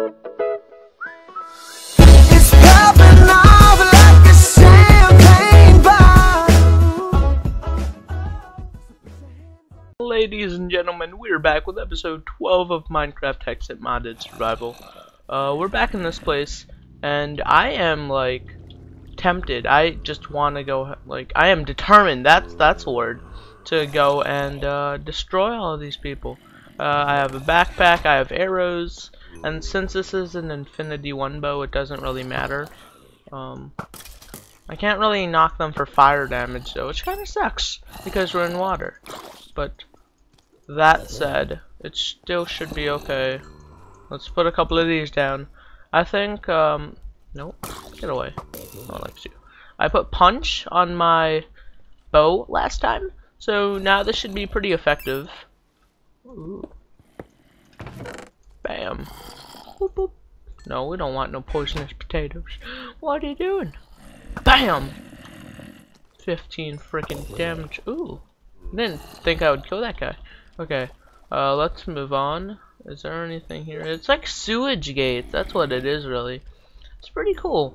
It's popping off like a champagne bottle. Ladies and gentlemen, we're back with episode 12 of Minecraft Hexxit Modded Survival. We're back in this place, and I am, like, tempted. I just want to go, like, I am determined, that's a word, to go and destroy all of these people. I have a backpack, I have arrows, and since this is an Infinity 1 bow, it doesn't really matter. I can't really knock them for fire damage, though, which kind of sucks, because we're in water. But that said, it still should be okay. Let's put a couple of these down. I think, nope, get away. No one likes you. I put punch on my bow last time, so now this should be pretty effective. Ooh. Bam. Boop, boop. No, we don't want no poisonous potatoes. What are you doing? Bam! 15 freaking damage. Ooh. Didn't think I would kill that guy. Okay, let's move on. Is there anything here? It's like sewage gates. That's what it is, really. It's pretty cool.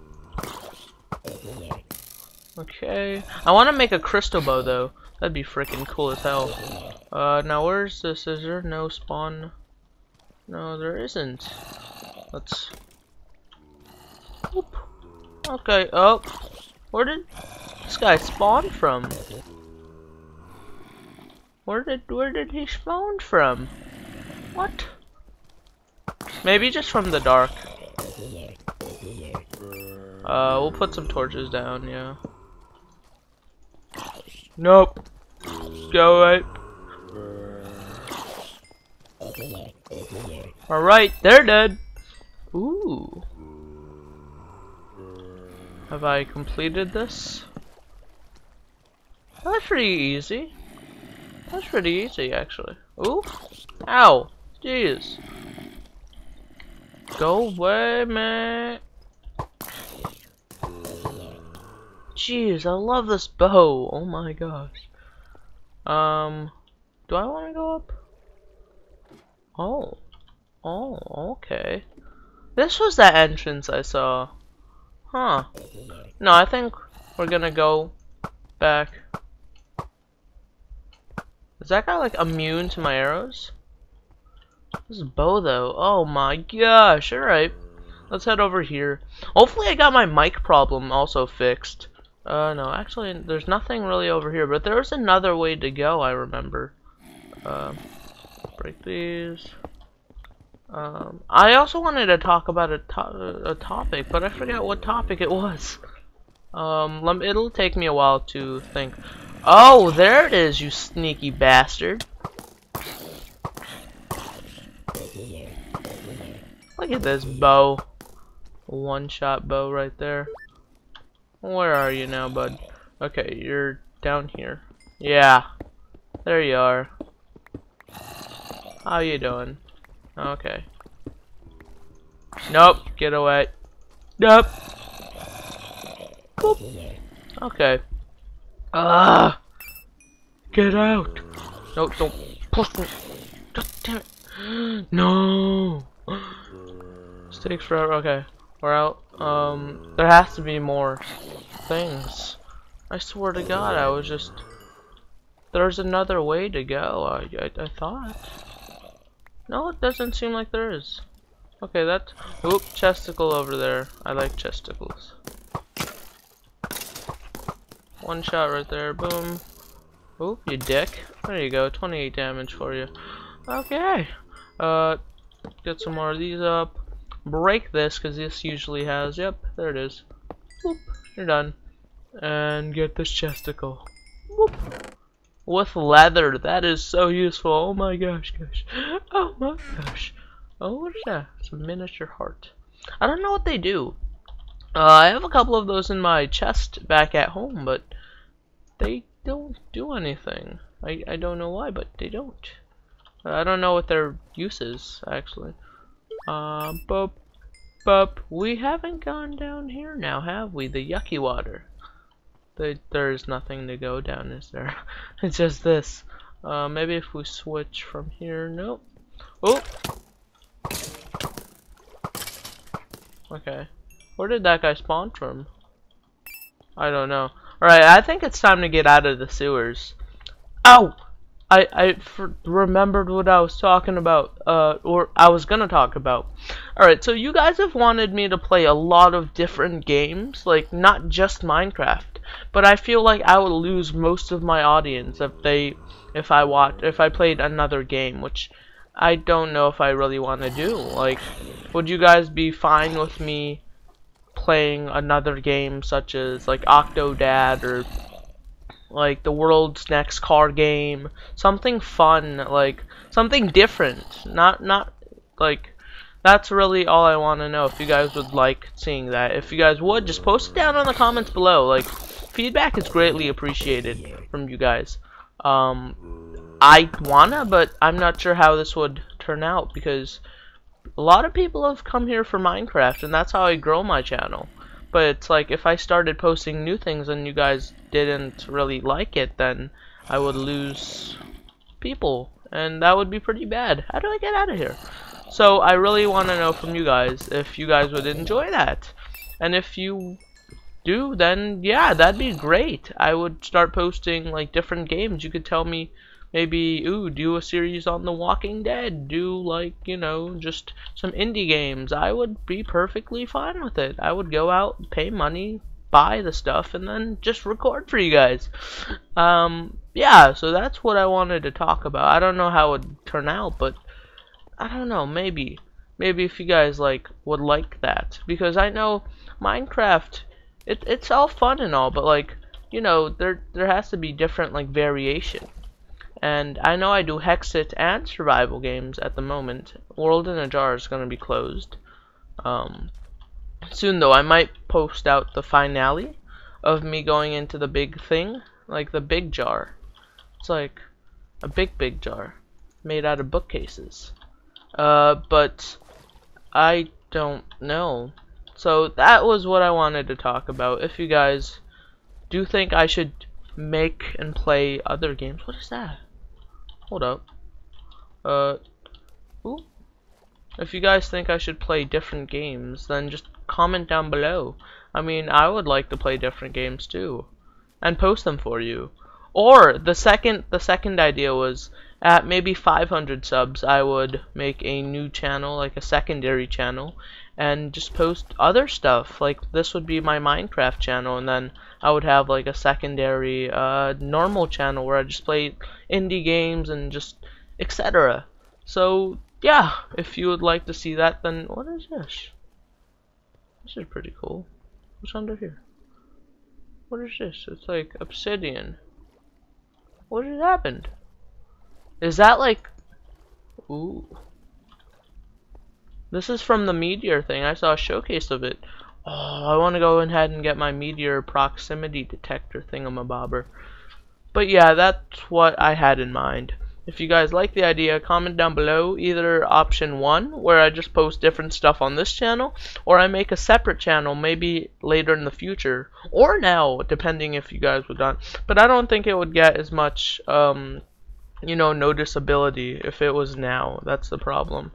Okay. I want to make a crystal bow, though. That'd be freaking cool as hell. Now where's this? Is there no spawn? No, there isn't. Let's... Whoop. Okay, oh. Where did this guy spawn from? Where did he spawn from? What? Maybe just from the dark. We'll put some torches down, yeah. Nope. Go away. Alright, they're dead. Ooh. Have I completed this? That's pretty easy. That's pretty easy, actually. Ooh. Ow. Jeez. Go away, man. Jeez, I love this bow. Oh my gosh. Do I want to go up? Oh. Oh, okay. This was that entrance I saw. Huh. No, I think we're gonna go back. Is that guy like immune to my arrows? This is bow though. Oh my gosh. Alright. Let's head over here. Hopefully I got my mic problem also fixed. No, actually there's nothing really over here, but there's another way to go, I remember. Break these. I also wanted to talk about a topic, but I forgot what topic it was. It'll take me a while to think. Oh, there it is, you sneaky bastard. Look at this bow. One-shot bow right there. Where are you now, bud? Okay, you're down here. Yeah. There you are. How you doing? Okay. Nope, get away. Nope. Boop. Okay. Ah! Get out! No, don't push me. God damn it. No! This takes forever. Okay, we're out. There has to be more things. I swear to God, I was just... There's another way to go, I thought. No, it doesn't seem like there is. Okay, that's... Oop, chesticle over there. I like chesticles. One shot right there, boom. Oop, you dick. There you go, 28 damage for you. Okay. Get some more of these up. Break this, because this usually has... Yep, there it is. Boop, you're done. And get this chesticle. Whoop. With leather, that is so useful. Oh my gosh, gosh. Oh my gosh. Oh, what is that? It's a miniature heart. I don't know what they do. I have a couple of those in my chest back at home, but they don't do anything. I don't know why, but they don't. I don't know what their use is, actually. Bup, bup. We haven't gone down here now, have we? The yucky water. There's nothing to go down, is there? It's just this. Maybe if we switch from here. Nope. Oh! Okay. Where did that guy spawn from? I don't know. Alright, I think it's time to get out of the sewers. Ow! I remembered what I was talking about, or I was gonna talk about. Alright, so you guys have wanted me to play a lot of different games, like, not just Minecraft. But I feel like I would lose most of my audience if I played another game, which I don't know if I really want to do. Like, would you guys be fine with me playing another game such as, like, Octodad, or like the world's next car game, something fun, like something different, not like, that's really all I want to know. If you guys would like seeing that, if you guys would, just post it down in the comments below. Like, feedback is greatly appreciated from you guys. I wanna, but I'm not sure how this would turn out, because a lot of people have come here for Minecraft, and that's how I grow my channel. But it's like, if I started posting new things and you guys didn't really like it, then I would lose people, and that would be pretty bad. How do I get out of here? So I really want to know from you guys if you guys would enjoy that. And if you do, then yeah, that'd be great. I would start posting like different games. You could tell me, maybe, ooh, do a series on The Walking Dead. Do, like, you know, just some indie games. I would be perfectly fine with it. I would go out, pay money, buy the stuff, and then just record for you guys. Yeah, so that's what I wanted to talk about. I don't know how it would turn out, but I don't know, maybe if you guys, like, would like that. Because I know Minecraft, it's all fun and all, but, like, you know, there has to be different, like, variation. And I know I do Hexxit and survival games at the moment. World in a Jar is going to be closed. Soon, though, I might post out the finale of me going into the big thing. Like the big jar. It's like a big jar made out of bookcases. But I don't know. So that was what I wanted to talk about. If you guys do think I should make and play other games. What is that? Hold up. Ooh. If you guys think I should play different games, then just comment down below. I mean, I would like to play different games too, and post them for you. Or the second idea was, at maybe 500 subs, I would make a new channel, like a secondary channel, and just post other stuff. Like, this would be my Minecraft channel, and then I would have like a secondary normal channel where I just play indie games and just etc. So yeah, if you would like to see that, then what is this? This is pretty cool. What's under here? What is this? It's like obsidian. What has happened? Is that like... Ooh. This is from the meteor thing. I saw a showcase of it. Oh, I want to go ahead and get my meteor proximity detector thingamabobber. But yeah, that's what I had in mind. If you guys like the idea, comment down below either option 1, where I just post different stuff on this channel, or I make a separate channel maybe later in the future, or now, depending if you guys would want. But I don't think it would get as much, you know, noticeability if it was now. That's the problem.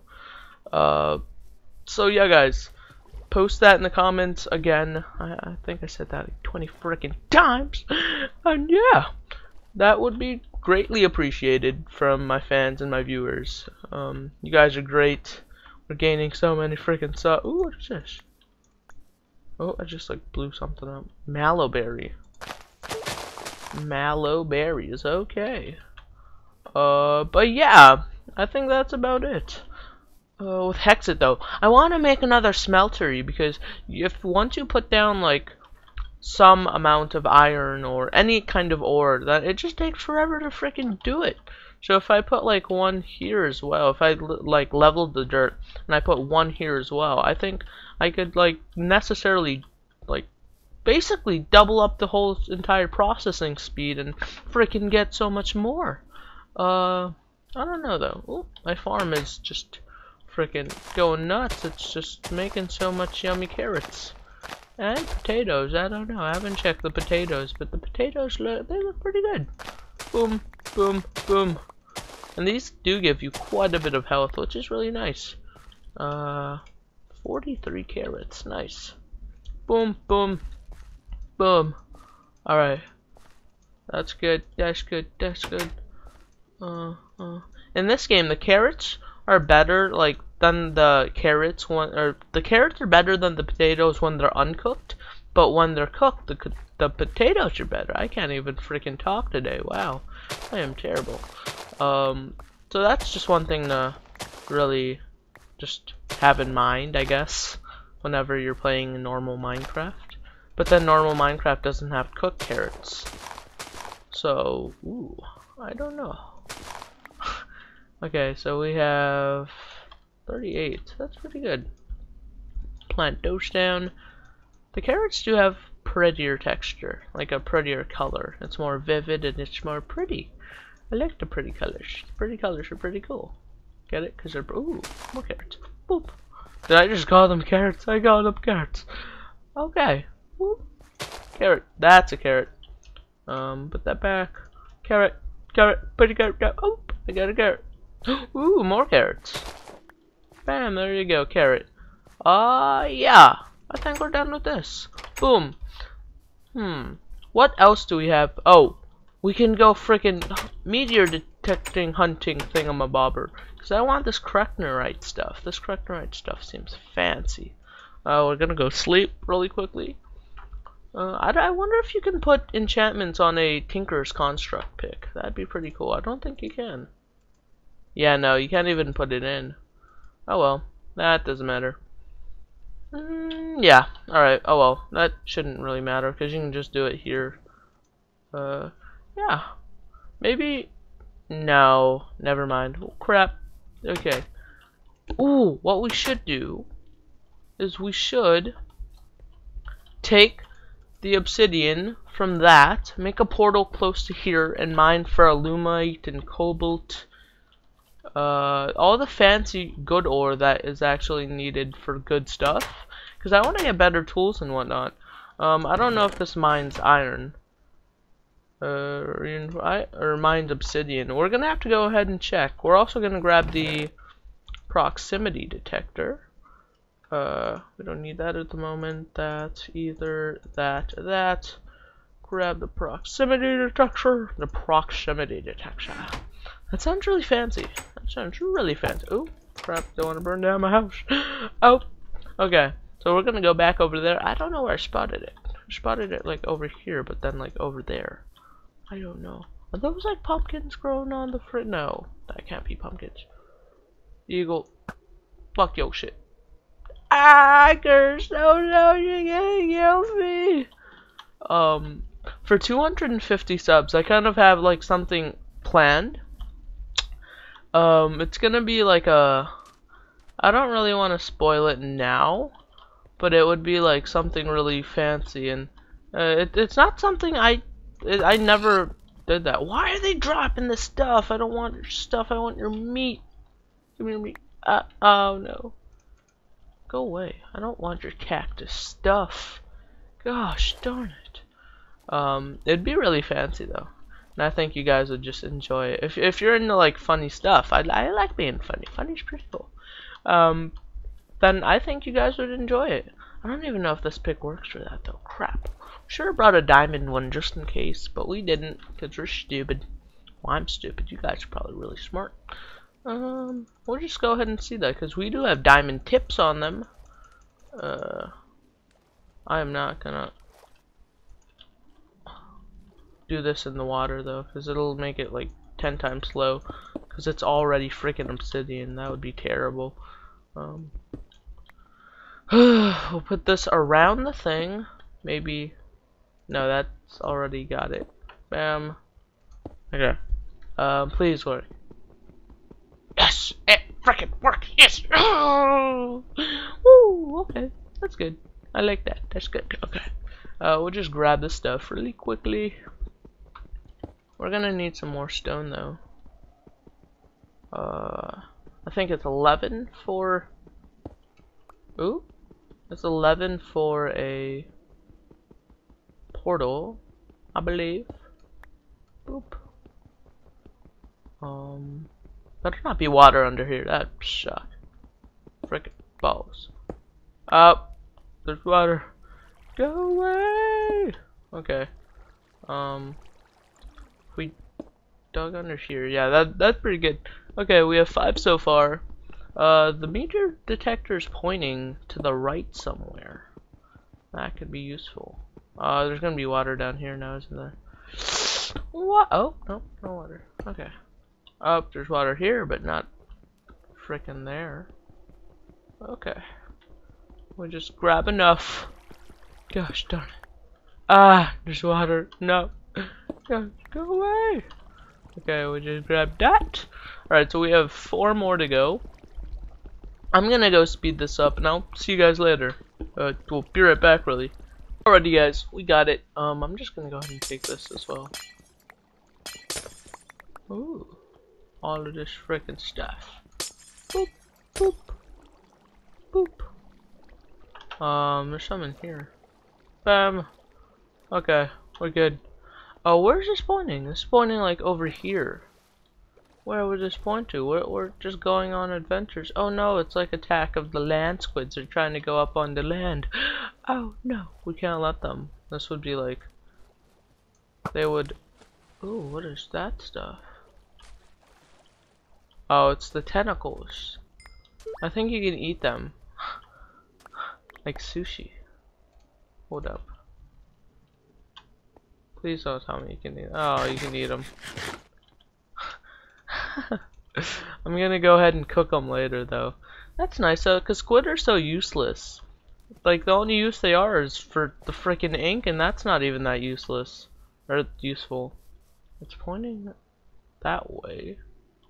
So yeah, guys, post that in the comments again. I think I said that like 20 freaking times. And yeah, that would be greatly appreciated from my fans and my viewers. You guys are great. We're gaining so many freaking subs. Ooh, what is this? Oh, I just like blew something up. Mallowberry. Mallowberries, okay. But yeah, I think that's about it. With Hexxit though, I want to make another smeltery, because once you put down like some amount of iron or any kind of ore, that it just takes forever to freaking do it. So if I put like one here as well, if I like leveled the dirt and I put one here as well, I think I could like necessarily like basically double up the whole entire processing speed and freaking get so much more. I don't know though. Ooh, my farm is just freaking going nuts. It's just making so much yummy carrots and potatoes. I don't know, I haven't checked the potatoes, but the potatoes they look pretty good. Boom, boom, boom. And these do give you quite a bit of health, which is really nice. 4 43 carrots. Nice. Boom, boom, boom. Alright. That's good. That's good. That's good. In this game, the carrots are better, like, than the carrots when, or the carrots are better than the potatoes when they're uncooked, but when they're cooked, the potatoes are better. I can't even freaking talk today. Wow, I am terrible. So that's just one thing to really just have in mind, I guess, whenever you're playing normal Minecraft. But then normal Minecraft doesn't have cooked carrots. So, ooh, I don't know. Okay, so we have 38. That's pretty good. Plant those down. The carrots do have prettier texture, like a prettier color. It's more vivid and it's more pretty. I like the pretty colors. Pretty colors are pretty cool. Get it? Because they're... Ooh, more carrots. Boop. Did I just call them carrots? I called them carrots. Okay. Whoop. Carrot. That's a carrot. Put that back. Carrot. Carrot. Put a carrot down. Oh, I got a carrot. Ooh, more carrots. Bam, there you go, carrot. Yeah. I think we're done with this. Boom. What else do we have? Oh, we can go frickin' meteor detecting hunting thingamabobber. Because I want this Kreknorite stuff. This Kreknorite stuff seems fancy. We're gonna go sleep really quickly. I wonder if you can put enchantments on a Tinker's Construct pick. That'd be pretty cool. I don't think you can. Yeah, no, you can't even put it in. Oh well, that doesn't matter. Yeah, alright, oh well, that shouldn't really matter, because you can just do it here. Yeah. Maybe... No, never mind. Oh, crap. Okay. Ooh, what we should do is we should take the obsidian from that, make a portal close to here, and mine for alumite and cobalt. All the fancy good ore that is actually needed for good stuff. Because I want to get better tools and whatnot. I don't know if this mines iron. Or mines obsidian. We're going to have to go ahead and check. We're also going to grab the proximity detector. We don't need that at the moment. That, either, that. Grab the proximity detector. The proximity detector. That sounds really fancy. That sounds really fancy. Oh, crap. Don't want to burn down my house. Oh, okay. So we're going to go back over there. I don't know where I spotted it. I spotted it, like, over here, but then, like, over there. I don't know. Are those, like, pumpkins growing on the front? No, that can't be pumpkins. Eagle. Fuck your shit. Ah, curse. Oh, no, you're gonna kill me. For 250 subs, I kind of have, like, something planned. It's gonna be like a... I don't really want to spoil it now, but it would be like something really fancy, and it's not something I never did that. Why are they dropping this stuff? I don't want your stuff. I want your meat. Give me your meat. Oh no. Go away. I don't want your cactus stuff. Gosh darn it. It'd be really fancy though. And I think you guys would just enjoy it. If you're into like funny stuff, I like being funny. Funny's pretty cool. Then I think you guys would enjoy it. I don't even know if this pick works for that though. Crap. Should have brought a diamond one just in case, but we didn't because we're stupid. Well, I'm stupid. You guys are probably really smart. We'll just go ahead and see that because we do have diamond tips on them. I am not gonna do this in the water though, because it'll make it like 10 times slow, because it's already freaking obsidian. That would be terrible. We'll put this around the thing. Maybe. No, that's already got it. Bam. Okay. Please work. Yes, it freaking worked. Yes. Oh. Woo. Okay, that's good. I like that. That's good. Okay. We'll just grab this stuff really quickly. We're gonna need some more stone though. I think it's 11 for... Ooh. It's 11 for a portal, I believe. Boop. Better not be water under here. That'd suck. Frickin' balls. Up. There's water. Go away. Okay. We dug under here. Yeah, that's pretty good. Okay, we have 5 so far. The meter detector is pointing to the right somewhere. That could be useful. There's gonna be water down here now, isn't there? What? Oh, no, no water. Okay. Oh, there's water here, but not frickin' there. Okay. We'll just grab enough. Gosh darn it. Ah, there's water. No. Go away. Okay, we just grab that. Alright, so we have 4 more to go. I'm gonna go speed this up, and I'll see you guys later. We'll be right back, really. Alrighty, guys, we got it. I'm just gonna go ahead and take this as well. Ooh, all of this frickin' stuff. Boop, boop, boop. There's some in here. Bam. Okay, we're good. Oh, where's this pointing? It's pointing like over here. Where would this point to? We're just going on adventures. Oh no, it's like Attack of the Land Squids. They're trying to go up on the land. Oh no, we can't let them. This would be like... They would... Ooh, what is that stuff? Oh, it's the tentacles. I think you can eat them. Like sushi. Hold up. Please don't tell me you can eat. Oh, you can eat them. I'm gonna go ahead and cook them later, though. That's nice, though, because squid are so useless. Like, the only use they are is for the freaking ink, and that's not even that useless. Or useful. It's pointing that way.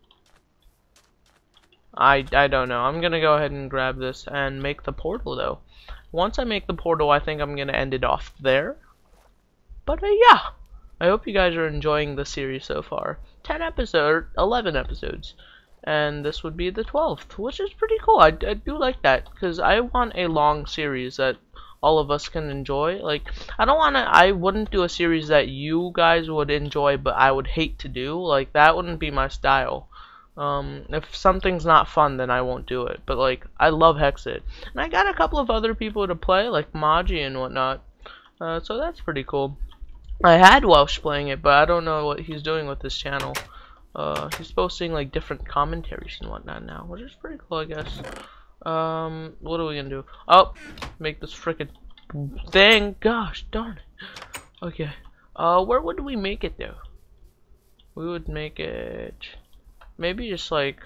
I don't know. I'm gonna go ahead and grab this and make the portal, though. Once I make the portal, I think I'm gonna end it off there. But yeah, I hope you guys are enjoying the series so far. 11 episodes, and this would be the 12th, which is pretty cool. I do like that, because I want a long series that all of us can enjoy. Like, I wouldn't do a series that you guys would enjoy, but I would hate to do. Like, that wouldn't be my style. If something's not fun, then I won't do it. But, like, I love Hexxit. And I got a couple of other people to play, like Maji and whatnot. So that's pretty cool. I had Welsh playing it, but I don't know what he's doing with this channel. He's posting, like, different commentaries and whatnot now, which is pretty cool, I guess. What are we gonna do? Oh, make this frickin' thing. Gosh darn it. Okay. Where would we make it, though? We would make it... Maybe just like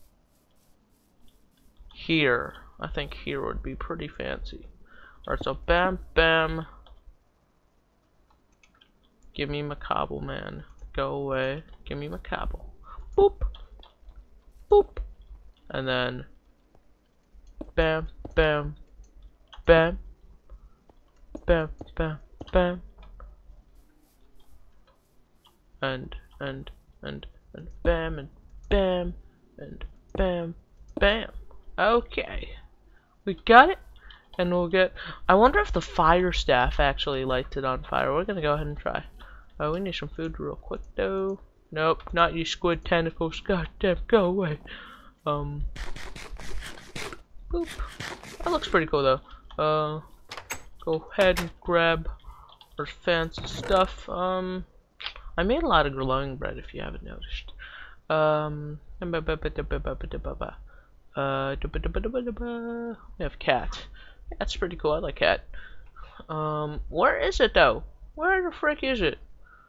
here. I think here would be pretty fancy. Alright, so bam, bam. Give me my cobble, man. Go away. Give me my cobble. Boop. Boop. And then bam, bam, bam, bam, bam, bam. And bam, and bam, and bam, bam. Okay. We got it. And we'll get... I wonder if the fire staff actually lights it on fire. We're gonna go ahead and try. Oh, we need some food real quick, though. Nope, not you squid tentacles. God damn, go away. Boop. That looks pretty cool, though. Go ahead and grab our fancy stuff. I made a lot of glowing bread, if you haven't noticed. We have cat. That's pretty cool. I like cat. Where is it though? Where the frick is it?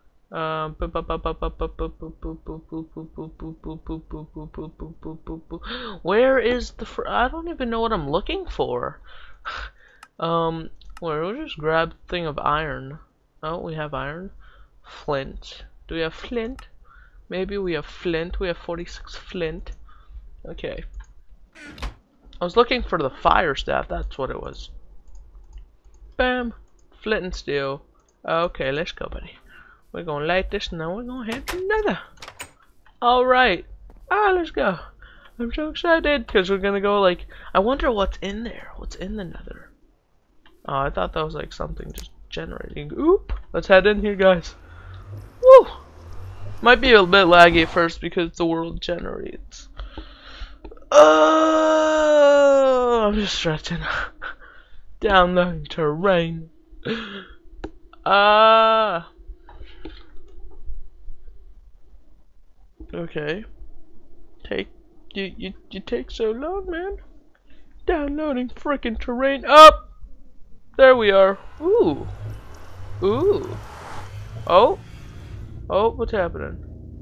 Where is the I don't even know what I'm looking for. We'll just grab a thing of iron. Oh, we have iron. Flint. Do we have flint? Maybe we have flint. We have 46 flint. Okay. I was looking for the fire staff. That's what it was. Bam. Flint and steel. Okay, let's go, buddy. We're gonna light this and then we're gonna head to another. Alright. Let's go. I'm so excited because we're gonna go like... I wonder what's in there. What's in the nether? Oh, I thought that was like something just generating. Oop. Let's head in here, guys. Woo! Might be a bit laggy at first because the world generates. I'm just stretching. Downloading terrain. Ah. Okay. You take so long, man. Downloading frickin' terrain. Up. There we are. Ooh. Ooh. Oh. Oh, what's happening?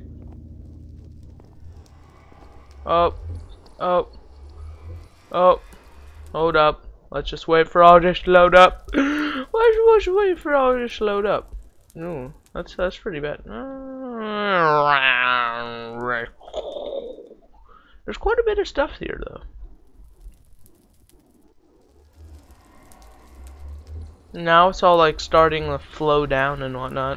Oh. Oh. Oh. Hold up. Let's just wait for all this to load up. Let's wait for all this to load up. Ooh, that's pretty bad. There's quite a bit of stuff here, though. Now it's all like starting to flow down and whatnot.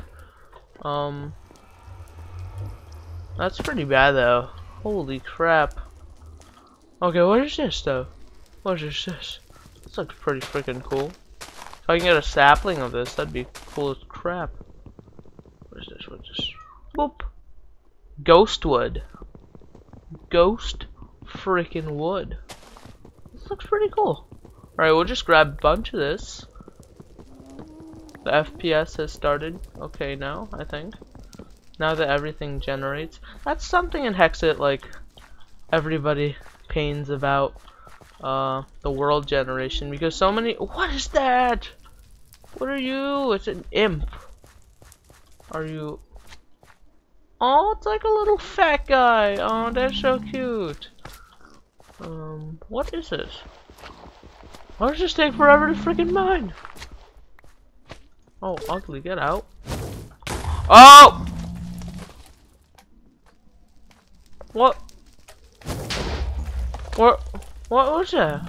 That's pretty bad, though. Holy crap. Okay, what is this, though? What is this? This looks pretty freaking cool. If I can get a sapling of this, that'd be cool as crap. What is this? What's this? Boop. Ghost wood. Ghost freaking wood. This looks pretty cool. Alright, we'll just grab a bunch of this. The FPS has started. Okay, now, I think. Now that everything generates. That's something in Hexxit, like, everybody pains about. The world generation, because so many. What is that? What are you? It's an imp. Are you? Oh, it's like a little fat guy. Oh, that's so cute. What is this? Why does this take forever to freaking mine? Oh, ugly, get out. Oh! What? What was that?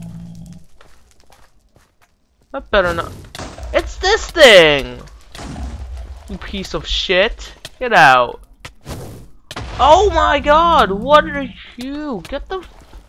That better not. It's this thing! You piece of shit. Get out. Oh my god, what are you? Get the.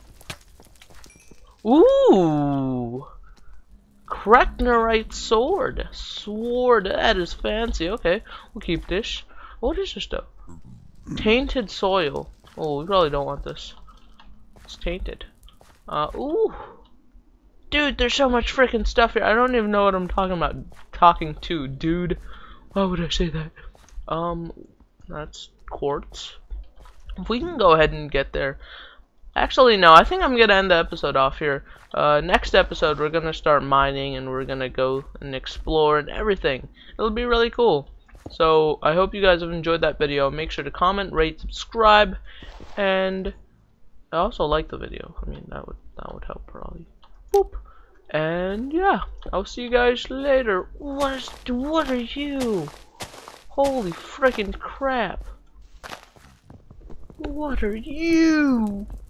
Ooh! Kreknorite sword. Sword, that is fancy. Okay, we'll keep this. What is this stuff? Tainted soil. Oh, we probably don't want this. It's tainted. Ooh. Dude, there's so much freaking stuff here. I don't even know what I'm talking about. Talking to, dude. Why would I say that? That's quartz. If we can go ahead and get there. Actually, no. I think I'm gonna end the episode off here. Next episode, we're gonna start mining and we're gonna go and explore and everything. It'll be really cool. So, I hope you guys have enjoyed that video. Make sure to comment, rate, subscribe, and I also like the video. I mean, that would help probably. Boop. And yeah, I'll see you guys later. What are you? Holy freaking crap! What are you?